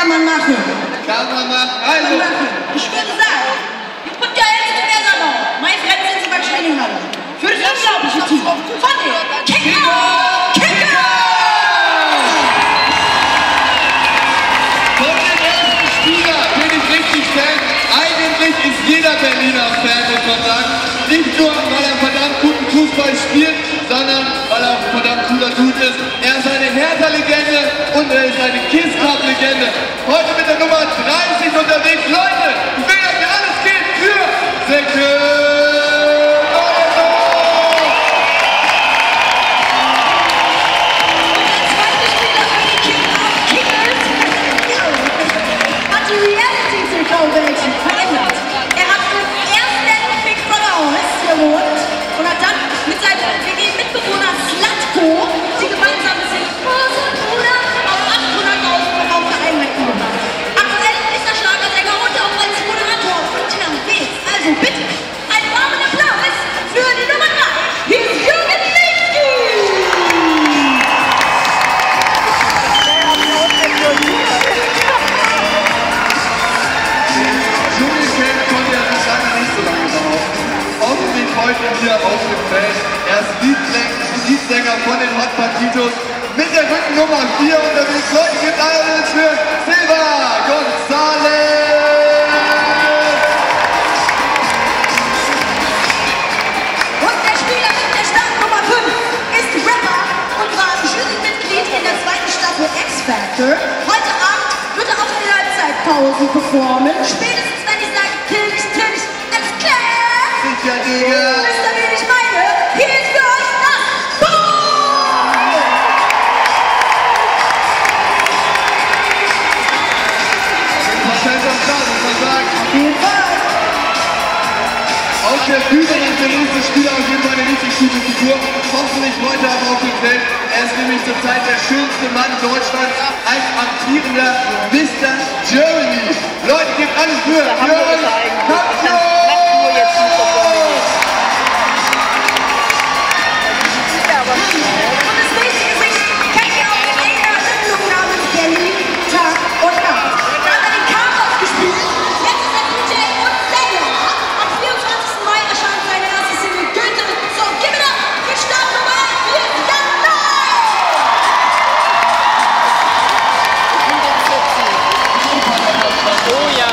Kann man machen. Kann man machen. Also. Ich würde sagen, you put your hands together now. My friends in the Training Halle. Für das unglaubliche Team von den Kickers! Von dem ersten Spieler bin ich richtig Fan. Eigentlich ist jeder Berliner Fan, muss man sagen. Nicht nur, weil er verdammt guten Fußball spielt, sondern weil er auch ein verdammt cooler Dude ist. Er ist eine Hertha-Legende und er ist eine Kiss-Cup-Legende. Heute mit der Nummer 30 unterwegs. Leute, ich will, dass ihr alles geht für Säcke. Verändert. Er hat im ersten Pick voraus gewohnt und hat dann mit seinem WG-Mitbewohner Slatko die gemeinsam sind große Bruder auf 800.000 auf der Einheit gemacht. Aktuell ist der Schlagersänger und auch als Moderator unterwegs. Also bitte einen warmen Applaus für die Nummer 3. Hier ist Jürgen Lichty! Heute hier auf dem Feld. Er ist Liedsänger von den Hot Patitos mit der Rückennummer 4 unterwegs. Leute, gibt alles für Silva González! Und der Spieler mit der Startnummer 5 ist Rapper und war Jurymitglied in der 2. Staffel X-Factor. Heute Abend wird er auch in der Halbzeitpause performen. Spätestens wenn ich sage, Kills, alles klar! Sicher, Digga! Wisst ihr, wen ich meine? Hier ist für euch das Boom! Was fällt am Start, muss man sagen? Auf jeden Fall! Auf der Bühne ist der nächste Spieler auf jeden Fall eine richtig gute Figur. Hoffentlich heute aber auf dem Feld. Er ist nämlich zurzeit der schönste Mann Deutschlands als amtierender Mr. Germany. Leute, gebt alles für Jürgen Kampf! Und das nächste Gesicht kennt ihr auch in einer Sendung namens Berlin, Tag und Nacht. Da hat er den Karpov gespielt, jetzt ist er DJ und Sänger. Am 24. Mai erscheint seine erste Single Goethe. So, give it up für Startnummer 1, hier ist Jan Neu! Oh ja.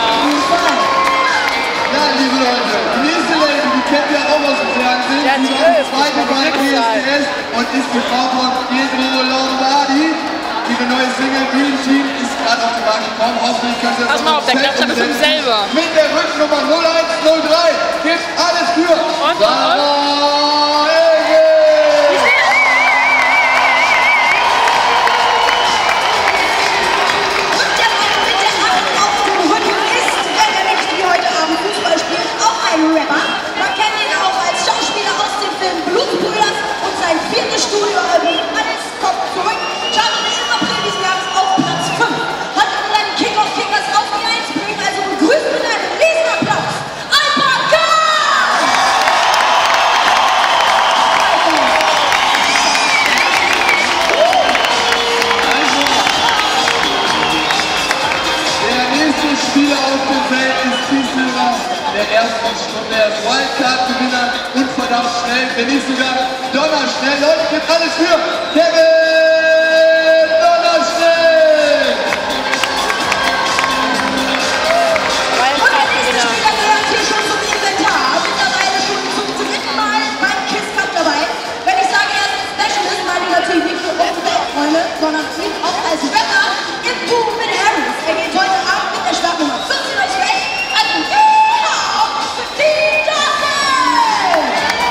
Ja, liebe Leute, die nächste Lady, die kennt ihr auch aus dem Fernsehen. Ja, die war zweite bei DSDS und ist die Frau von Pietro Lombardi. Ihre neue Single Green Team ist gerade auf den Markt gekommen. Hoffentlich könnt ihr das Pass mal auf, der klatscht aber schon selber. Mit der Rückennummer 0103 gibt alles für Sarah Egge. Und der Mann mit der Hand auf dem Rücken ist, wenn er nicht wie heute Abend Fußball spielt, auch ein Rapper. Man kennt ihn auch als Schauspieler aus dem Film Blutbrüder und sein 4. Studioalbum Alles kommt zurück. Charlotte im April diesen Jahres auf Platz 5. Hat in seinen Kick-Off-Kickers auf die 1 bringen, also begrüßt mit einem Riesenapplaus. Alpaka! Der nächste Spieler auf dem Feld ist Kiesler, der ersten Stunde. Er ist Wildcard-Gewinner und verdammt schnell, wenn nicht sogar donnerschnell. Leute, gibt alles für Kevin Donnerschnell! Und der nächste Spieler gehört hier schon zum Inventar. Mittlerweile schon zum 3. Mal beim Kiss Cup dabei. Wenn ich sage, er ist ein Specialist, meine ich natürlich nicht nur unsere Weltfreunde, sondern ihn auch als Rapper im Boom mit Harris. Er geht heute Abend mit der Startnummer 14 aufs Feld. Also, die Dossel!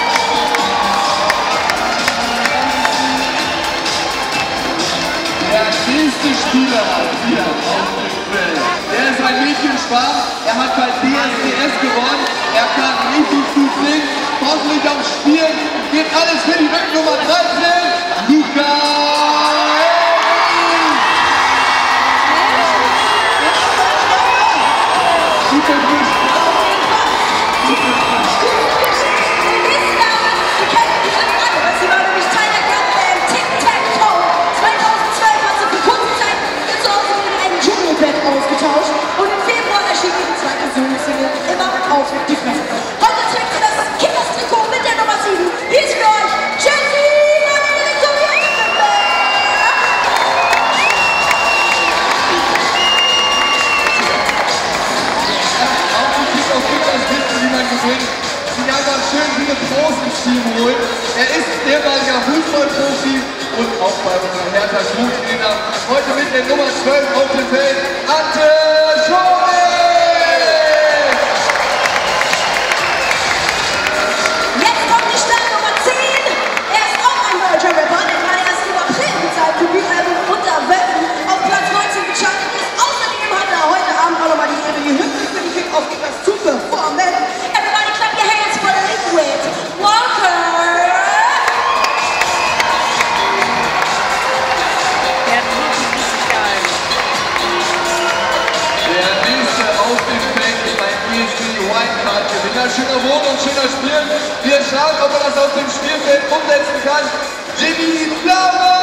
Der nächste Spieler hier auf dem Feld. Der ist ein Mädchenstar. Er hat bei DSDS gewonnen. Er kann richtig gut singen. Hoffentlich auch spielen. Geht alles für die Rückennummer 13. Luca! Super gut. Sie war nämlich Teil der Tic-Tac-Toe. 2012 hat sie für kurze Zeit zu Hause in einem Dschungelbett auf. bringt, sich einfach schön viele Pros ins Team holt. Er ist ehemaliger Fußballprofi und auch bei unserer Hertha Schultrainer. Heute mit der Nummer 12 auf dem Feld, Ante Schorek! Jetzt kommt die Startnummer 10. Er ist auch ein deutscher Rapper, der war erst im April mit seinem Debütalbum Unterwelten auf Platz 19 gechartet ist. Außerdem hat er heute Abend auch nochmal die Ehre, die Hymne für die Kick-Off-Kickers zu performen. Everybody clap your hands for the Liquid Walker! Der hat richtig geil. Der nächste auf dem Feld ist ein ESC Wildcard-Gewinner. Schöner Wohn und schöner Spielen. Wir schauen, ob er das auf dem Spielfeld umsetzen kann. Jimmy Blauer!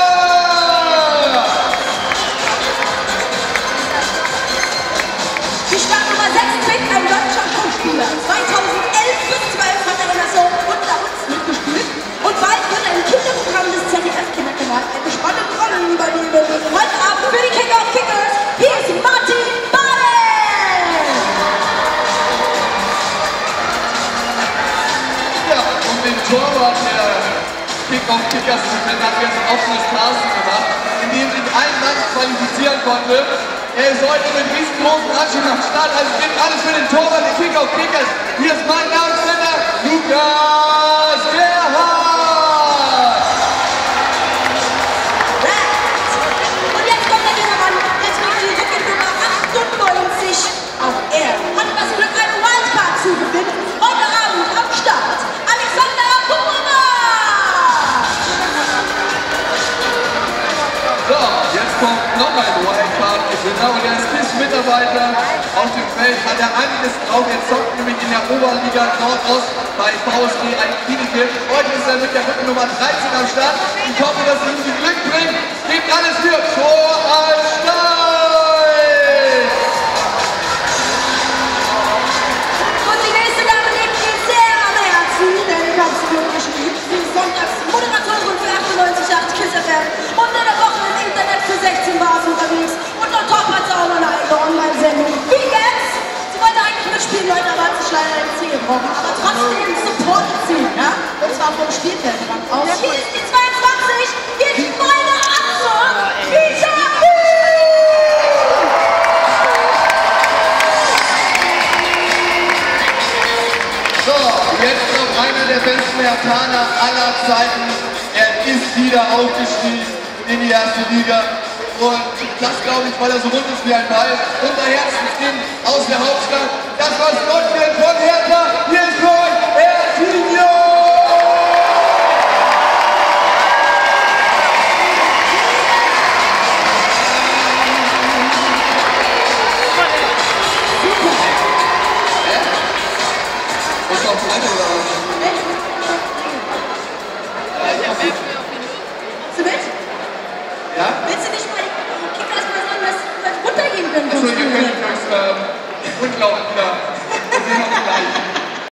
Die Startnummer 6 trägt ein deutscher Schauspieler. 2011 bis 12 hat er in der Soap Unter uns mitgespielt. Und bald wird er im Kinderprogramm des ZDF-Kinderkanals eine spannende Rolle übernehmen. Heute Abend für die Kick-Off-Kickers, hier ist Martin Baden! Ja, und den Torwart der Kick-Off-Kickers hat jetzt ein offenes Casting gemacht, in dem sich ein Mann qualifizieren konnte. Er ist heute mit riesengroßen Anschluss am Start, also gibt alles für den Torwart der Kick-Off-Kickers. Hier ist mein Namenssender, Lukas Gerhardt! Und jetzt kommt der Gewinnermann, jetzt wird die Rückennummer 98. Auch er hat das Glück, eine Wildcard zu gewinnen. Heute Abend am Start, Alexander Puma! So, jetzt kommt noch ein Wildcard-Gewinner und er ist KISS-Mitarbeiter auf dem Feld, hat er einiges drauf. Er zockt nämlich in der Oberliga Nordost bei VSG Altklinike. Heute ist er mit der Rückennummer 13 am Start. Ich hoffe, dass es ihm viel Glück bringt. Gebt alles für Vorarlstein! Und die nächste Dame liegt mir sehr am Herzen, denn ich habe sie wirklich geliebt. Sie ist sonntags Moderatorin für 98.8 KISS FM und in der Woche im Internet für 16 Bars unterwegs. Und on top hat sie auch noch eine eigene Online-Sendung. Wie jetzt? Sie wollte eigentlich mitspielen, Leute, aber hat sich leider den Zeh gebrochen. Aber trotzdem supportet sie, ja? Und zwar vom Spielfeldrand aus. Hier ist die 22, hier ist meine Achse, Lisa So, jetzt noch einer der besten Herthaner aller Zeiten. Er ist wieder aufgestiegen in die erste Liga. Und das glaube ich, weil er so rund ist wie ein Ball. Unser Herzenskind aus der Hauptstadt. Das war's Deutschland von Hertha. Hier ist für euch